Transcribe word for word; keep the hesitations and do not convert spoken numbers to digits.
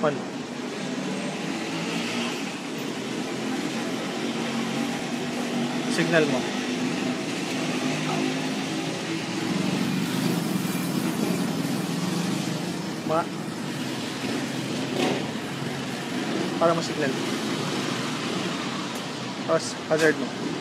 On. Signal mo. Mga para mo signal. Tapos hazard mo.